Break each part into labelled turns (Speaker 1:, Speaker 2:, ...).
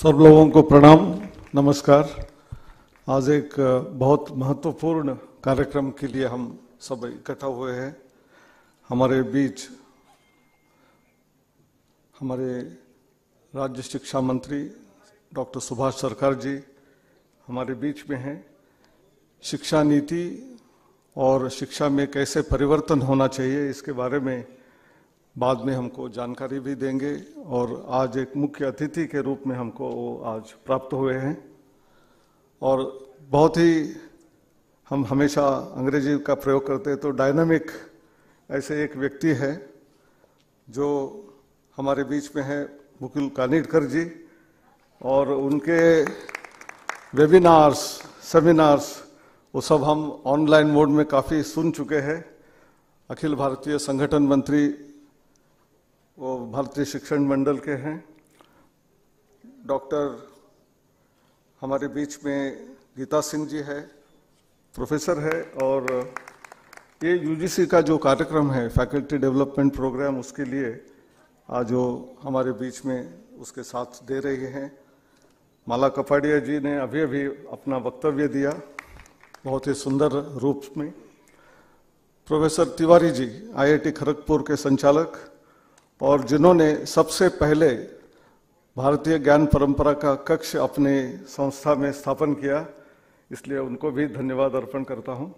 Speaker 1: सब लोगों को प्रणाम, नमस्कार। आज एक बहुत महत्वपूर्ण कार्यक्रम के लिए हम सब इकट्ठा हुए हैं। हमारे बीच हमारे राज्य शिक्षा मंत्री डॉक्टर सुभाष सरकार जी हमारे बीच में हैं। शिक्षा नीति और शिक्षा में कैसे परिवर्तन होना चाहिए इसके बारे में बाद में हमको जानकारी भी देंगे और आज एक मुख्य अतिथि के रूप में हमको आज प्राप्त हुए हैं। और बहुत ही हम हमेशा अंग्रेजी का प्रयोग करते हैं तो डायनामिक ऐसे एक व्यक्ति है जो हमारे बीच में है, मुकुल कानिटकर जी। और उनके वेबिनार्स, सेमिनार्स वो सब हम ऑनलाइन मोड में काफ़ी सुन चुके हैं। अखिल भारतीय संगठन मंत्री वो भारतीय शिक्षण मंडल के हैं। डॉक्टर हमारे बीच में गीता सिंह जी है, प्रोफेसर है। और ये यूजीसी का जो कार्यक्रम है फैकल्टी डेवलपमेंट प्रोग्राम, उसके लिए आज वो हमारे बीच में उसके साथ दे रही हैं। माला कपाड़िया जी ने अभी अभी अपना वक्तव्य दिया बहुत ही सुंदर रूप में। प्रोफेसर तिवारी जी आईआईटी खड़गपुर के संचालक और जिन्होंने सबसे पहले भारतीय ज्ञान परंपरा का कक्ष अपने संस्था में स्थापन किया, इसलिए उनको भी धन्यवाद अर्पण करता हूं।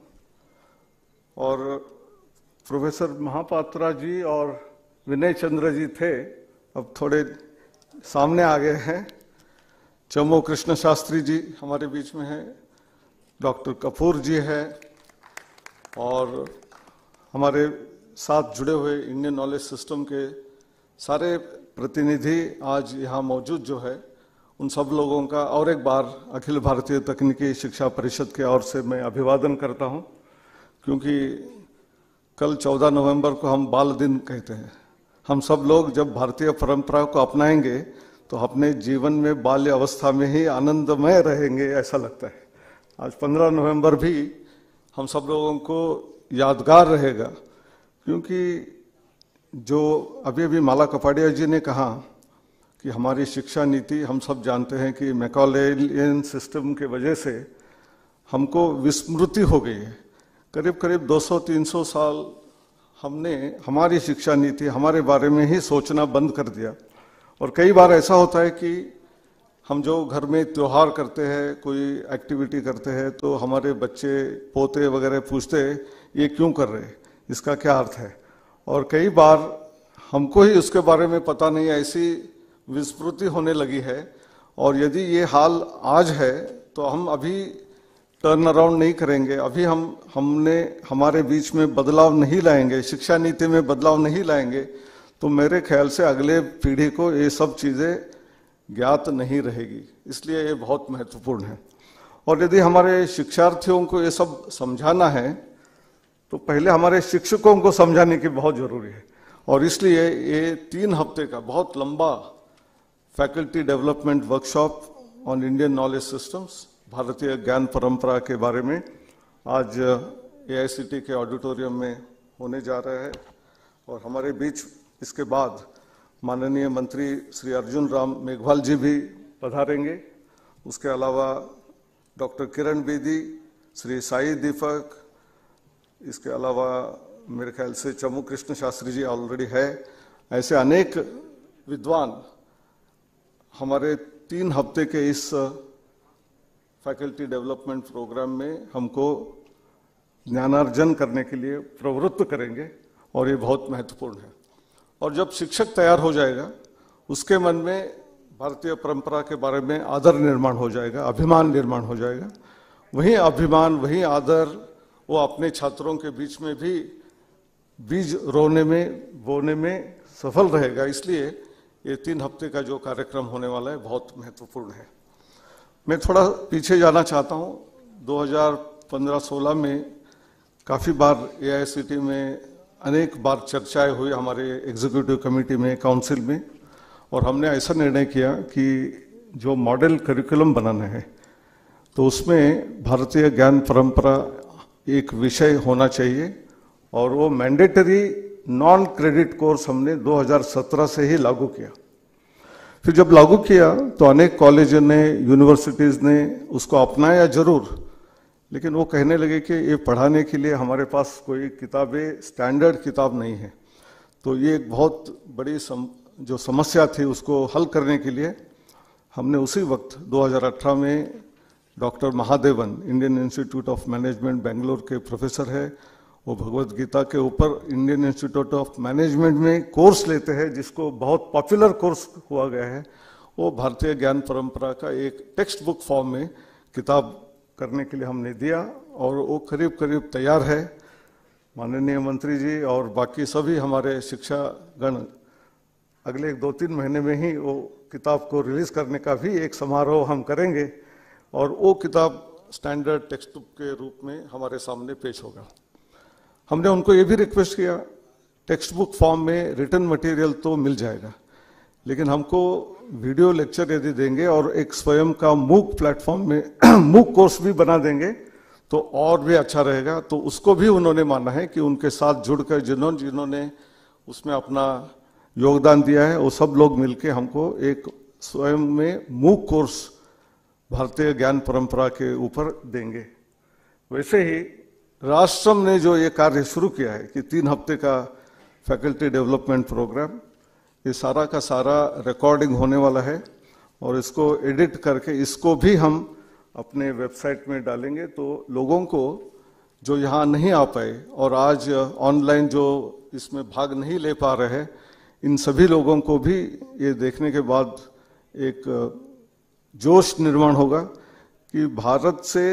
Speaker 1: और प्रोफेसर महापात्रा जी और विनय चंद्र जी थे, अब थोड़े सामने आ गए हैं। चमो कृष्ण शास्त्री जी हमारे बीच में हैं, डॉक्टर कपूर जी है और हमारे साथ जुड़े हुए इंडियन नॉलेज सिस्टम के सारे प्रतिनिधि आज यहाँ मौजूद जो है, उन सब लोगों का और एक बार अखिल भारतीय तकनीकी शिक्षा परिषद के ओर से मैं अभिवादन करता हूँ। क्योंकि कल 14 नवंबर को हम बाल दिन कहते हैं। हम सब लोग जब भारतीय परंपरा को अपनाएंगे तो अपने जीवन में बाल्य अवस्था में ही आनंदमय रहेंगे, ऐसा लगता है। आज 15 नवंबर भी हम सब लोगों को यादगार रहेगा, क्योंकि जो अभी अभी माला कपाड़िया जी ने कहा कि हमारी शिक्षा नीति, हम सब जानते हैं कि मैकॉलेलियन सिस्टम के वजह से हमको विस्मृति हो गई है। करीब करीब 200-300 साल हमने हमारी शिक्षा नीति, हमारे बारे में ही सोचना बंद कर दिया। और कई बार ऐसा होता है कि हम जो घर में त्योहार करते हैं, कोई एक्टिविटी करते हैं, तो हमारे बच्चे पोते वगैरह पूछते हैं ये क्यों कर रहे हैं, इसका क्या अर्थ है। और कई बार हमको ही उसके बारे में पता नहीं, ऐसी विस्मृति होने लगी है। और यदि ये हाल आज है तो हम अभी टर्न अराउंड नहीं करेंगे, अभी हमने हमारे बीच में बदलाव नहीं लाएंगे, शिक्षा नीति में बदलाव नहीं लाएंगे, तो मेरे ख्याल से अगले पीढ़ी को ये सब चीज़ें ज्ञात नहीं रहेगी। इसलिए ये बहुत महत्वपूर्ण है। और यदि हमारे शिक्षार्थियों को ये सब समझाना है तो पहले हमारे शिक्षकों को समझाने की बहुत जरूरी है। और इसलिए ये 3 हफ्ते का बहुत लंबा faculty development workshop on Indian knowledge systems, भारतीय ज्ञान परंपरा के बारे में आज एआईसीटी के ऑडिटोरियम में होने जा रहा है। और हमारे बीच इसके बाद माननीय मंत्री श्री अर्जुन राम मेघवाल जी भी पधारेंगे। उसके अलावा डॉक्टर किरण बेदी, श्री साई दीपक, इसके अलावा मेरे ख्याल से चमू कृष्ण शास्त्री जी ऑलरेडी है। ऐसे अनेक विद्वान हमारे 3 हफ्ते के इस फैकल्टी डेवलपमेंट प्रोग्राम में हमको ज्ञानार्जन करने के लिए प्रवृत्त करेंगे, और ये बहुत महत्वपूर्ण है। और जब शिक्षक तैयार हो जाएगा, उसके मन में भारतीय परंपरा के बारे में आदर निर्माण हो जाएगा, अभिमान निर्माण हो जाएगा। वही अभिमान, वही आदर वो अपने छात्रों के बीच में भी बीज बोने में सफल रहेगा। इसलिए ये 3 हफ्ते का जो कार्यक्रम होने वाला है बहुत महत्वपूर्ण है। मैं थोड़ा पीछे जाना चाहता हूँ। 2015-16 में काफ़ी बार एआईसीटी में अनेक बार चर्चाएं हुई हमारे एग्जीक्यूटिव कमेटी में, काउंसिल में, और हमने ऐसा निर्णय किया कि जो मॉडल करिकुलम बनाना है तो उसमें भारतीय ज्ञान परंपरा एक विषय होना चाहिए। और वो मैंडेटरी नॉन क्रेडिट कोर्स हमने 2017 से ही लागू किया। फिर जब लागू किया तो अनेक कॉलेज ने, यूनिवर्सिटीज़ ने उसको अपनाया जरूर, लेकिन वो कहने लगे कि ये पढ़ाने के लिए हमारे पास कोई किताबें, स्टैंडर्ड किताब नहीं है। तो ये एक बहुत बड़ी जो समस्या थी उसको हल करने के लिए हमने उसी वक्त 2018 में doctor Mahadevan, Indian institute of management Bangalore के प्रोफेसर है, वो भगवत गीता के ऊपर इंडियन इंस्टीट्यूट ऑफ मैनेजमेंट में कोर्स लेते हैं, जिसको बहुत पॉपुलर कोर्स हुआ गया है। वो भारतीय ज्ञान परंपरा का एक टेक्स्ट बुक फॉर्म में किताब करने के लिए हमने दिया और वो करीब करीब तैयार है। माननीय मंत्री जी और बाकी सभी हमारे शिक्षागण अगले 2-3 महीने में ही वो किताब को रिलीज करने का भी एक समारोह हम करेंगे और वो किताब स्टैंडर्ड टेक्स्ट बुक के रूप में हमारे सामने पेश होगा। हमने उनको ये भी रिक्वेस्ट किया, टेक्स्ट बुक फॉर्म में रिटन मटेरियल तो मिल जाएगा, लेकिन हमको वीडियो लेक्चर यदि देंगे और एक स्वयं का मूक प्लेटफॉर्म में मूक कोर्स भी बना देंगे तो और भी अच्छा रहेगा। तो उसको भी उन्होंने माना है कि उनके साथ जुड़कर जिन्होंने उसमें अपना योगदान दिया है वो सब लोग मिलके हमको एक स्वयं में मूक कोर्स भारतीय ज्ञान परंपरा के ऊपर देंगे। वैसे ही राष्ट्रम ने जो ये कार्य शुरू किया है कि 3 हफ्ते का फैकल्टी डेवलपमेंट प्रोग्राम, ये सारा का सारा रिकॉर्डिंग होने वाला है और इसको एडिट करके इसको भी हम अपने वेबसाइट में डालेंगे। तो लोगों को जो यहाँ नहीं आ पाए और आज ऑनलाइन जो इसमें भाग नहीं ले पा रहे हैं, इन सभी लोगों को भी ये देखने के बाद एक जोश निर्माण होगा कि भारत से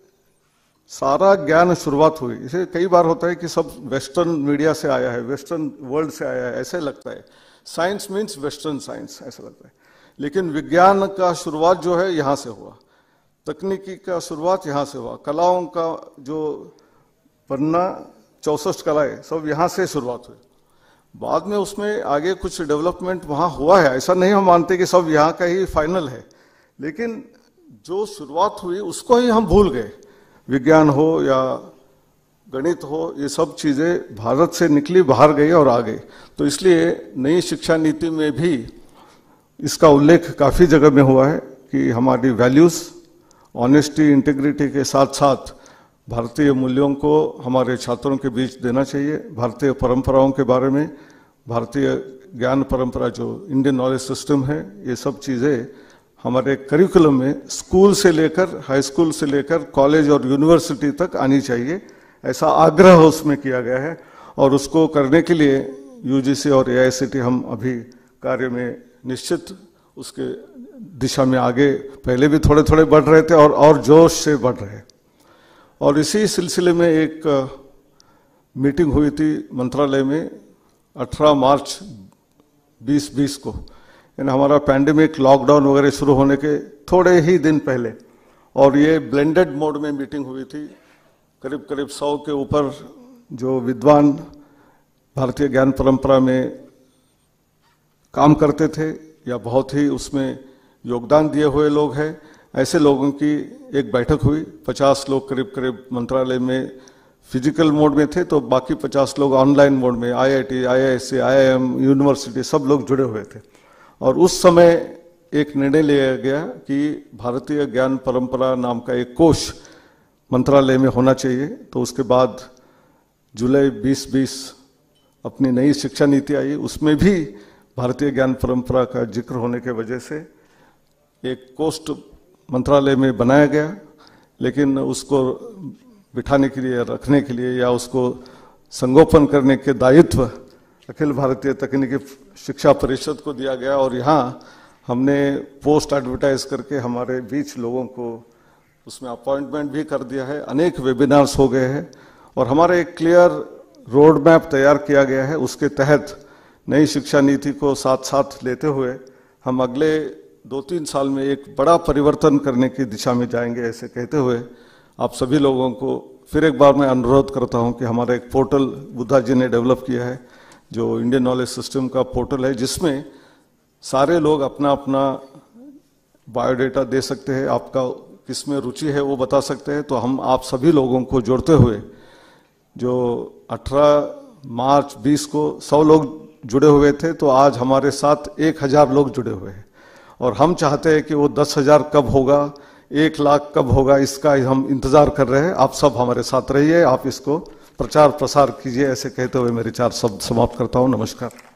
Speaker 1: सारा ज्ञान शुरुआत हुई। इसे कई बार होता है कि सब वेस्टर्न मीडिया से आया है, वेस्टर्न वर्ल्ड से आया है, ऐसे लगता है। साइंस मीन्स वेस्टर्न साइंस ऐसा लगता है, लेकिन विज्ञान का शुरुआत जो है यहाँ से हुआ, तकनीकी का शुरुआत यहाँ से हुआ, कलाओं का जो पन्ना 64 कलाएं सब यहाँ से शुरुआत हुई। बाद में उसमें आगे कुछ डेवलपमेंट वहाँ हुआ है, ऐसा नहीं हम मानते कि सब यहाँ का ही फाइनल है, लेकिन जो शुरुआत हुई उसको ही हम भूल गए। विज्ञान हो या गणित हो, ये सब चीज़ें भारत से निकली, बाहर गई और आ गई। तो इसलिए नई शिक्षा नीति में भी इसका उल्लेख काफ़ी जगह में हुआ है कि हमारी वैल्यूज़, ऑनेस्टी, इंटीग्रिटी के साथ साथ भारतीय मूल्यों को हमारे छात्रों के बीच देना चाहिए। भारतीय परंपराओं के बारे में, भारतीय ज्ञान परंपरा जो इंडियन नॉलेज सिस्टम है, ये सब चीज़ें हमारे करिकुलम में स्कूल से लेकर, हाई स्कूल से लेकर कॉलेज और यूनिवर्सिटी तक आनी चाहिए, ऐसा आग्रह उसमें किया गया है। और उसको करने के लिए यूजीसी और एआईसीटी हम अभी कार्य में निश्चित उसके दिशा में आगे पहले भी थोड़े थोड़े बढ़ रहे थे और जोश से बढ़ रहे हैं। और इसी सिलसिले में एक मीटिंग हुई थी मंत्रालय में 18 मार्च 2020 को, यानी हमारा पैंडेमिक लॉकडाउन वगैरह शुरू होने के थोड़े ही दिन पहले, और ये ब्लेंडेड मोड में मीटिंग हुई थी। करीब करीब 100 के ऊपर जो विद्वान भारतीय ज्ञान परंपरा में काम करते थे या बहुत ही उसमें योगदान दिए हुए लोग हैं, ऐसे लोगों की एक बैठक हुई। 50 लोग करीब करीब मंत्रालय में फिजिकल मोड में थे, तो बाकी 50 लोग ऑनलाइन मोड में, आईआईटी, आईआईएससी, आईआईएम, यूनिवर्सिटी सब लोग जुड़े हुए थे। और उस समय एक निर्णय लिया गया कि भारतीय ज्ञान परंपरा नाम का एक कोष मंत्रालय में होना चाहिए। तो उसके बाद जुलाई 2020 अपनी नई शिक्षा नीति आई, उसमें भी भारतीय ज्ञान परंपरा का जिक्र होने के वजह से एक कोष मंत्रालय में बनाया गया। लेकिन उसको बिठाने के लिए, रखने के लिए या उसको संगोपन करने के दायित्व अखिल भारतीय तकनीकी शिक्षा परिषद को दिया गया। और यहाँ हमने पोस्ट एडवर्टाइज करके हमारे बीच लोगों को उसमें अपॉइंटमेंट भी कर दिया है। अनेक वेबिनार्स हो गए हैं और हमारा एक क्लियर रोड मैप तैयार किया गया है। उसके तहत नई शिक्षा नीति को साथ साथ लेते हुए हम अगले 2-3 साल में एक बड़ा परिवर्तन करने की दिशा में जाएंगे। ऐसे कहते हुए आप सभी लोगों को फिर एक बार मैं अनुरोध करता हूं कि हमारा एक पोर्टल बुद्धा जी ने डेवलप किया है, जो इंडियन नॉलेज सिस्टम का पोर्टल है, जिसमें सारे लोग अपना अपना बायोडेटा दे सकते हैं, आपका किसमें रुचि है वो बता सकते हैं। तो हम आप सभी लोगों को जोड़ते हुए, जो 18 मार्च 20 को 100 लोग जुड़े हुए थे, तो आज हमारे साथ 1000 लोग जुड़े हुए हैं। और हम चाहते हैं कि वो 10,000 कब होगा, 1 लाख कब होगा, इसका हम इंतजार कर रहे हैं। आप सब हमारे साथ रहिए, आप इसको प्रचार प्रसार कीजिए। ऐसे कहते हुए मेरे 4 शब्द समाप्त करता हूं। नमस्कार।